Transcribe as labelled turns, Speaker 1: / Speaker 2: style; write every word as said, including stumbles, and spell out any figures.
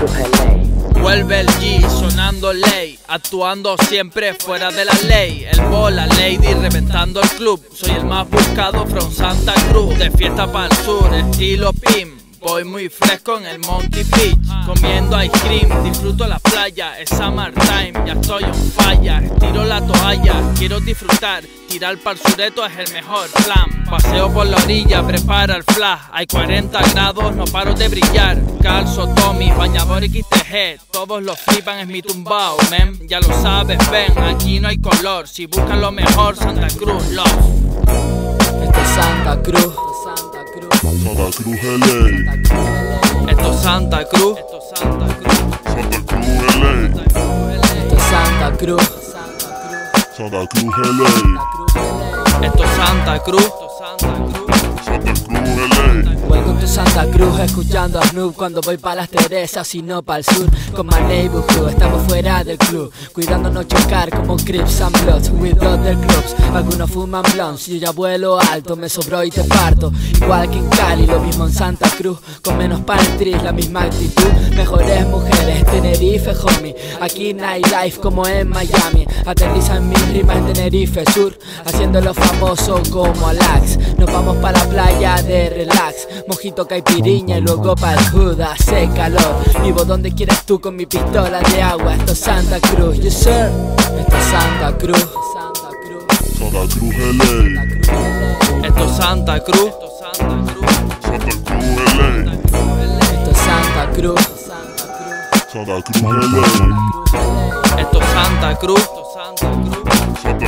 Speaker 1: Cruz L A.
Speaker 2: Vuelve el G sonando ley, actuando siempre fuera de la ley. El Bola Lady reventando el club. Soy el más buscado from Santa Cruz. De fiesta para el sur, estilo Pim. Voy muy fresco en el Monkey Beach, comiendo ice cream, disfruto la playa, es summertime, ya estoy on fire, tiro la toalla, quiero disfrutar, tirar para el sureto es el mejor plan. Paseo por la orilla, prepara el flash, hay cuarenta grados, no paro de brillar. Calzo Tommy, bañador X T G, todos los flipan, es mi tumbao, men, ya lo sabes, ven, aquí no hay color, si buscan lo mejor, Santa Cruz, love.
Speaker 3: Esto es Santa Cruz,
Speaker 4: Santa Cruz L A.
Speaker 2: Esto es Santa Cruz, esto es Santa Cruz,
Speaker 4: Santa Cruz L A.
Speaker 3: esto es Santa Cruz,
Speaker 4: Santa Cruz L A.
Speaker 2: esto es Santa Cruz, esto es Santa Cruz.
Speaker 4: Santa Cruz L A.
Speaker 3: Welcome to Santa Cruz, escuchando a Snoop cuando voy pa' las Teresas y no pa' el sur. Con my neighborhood, estamos fuera del club, cuidando no chocar como Crips and Bloods, with other clubs. Algunos fuman blunts, yo ya vuelo alto, me sobró y te parto. Igual que en Cali, lo mismo en Santa Cruz, con menos pantries, la misma actitud. Mejores mujeres, Tenerife, homie. Aquí nightlife como en Miami. Aterrizan mis rimas en Tenerife Sur, haciéndolo famoso como Alax. Nos vamos pa' la playa de relax, mojito caipiriña y luego pa' el hood. Hace calor, vivo donde quieras tú con mi pistola de agua. Esto es Santa Cruz, yes sir. Esto es Santa Cruz, Santa Cruz,
Speaker 4: Santa Cruz L A.
Speaker 2: Esto es Santa Cruz, esto es Santa Cruz,
Speaker 4: Santa Cruz L A.
Speaker 3: esto es Santa Cruz,
Speaker 4: Santa Cruz L A.
Speaker 2: esto es Santa Cruz, esto es Santa Cruz.
Speaker 4: Santa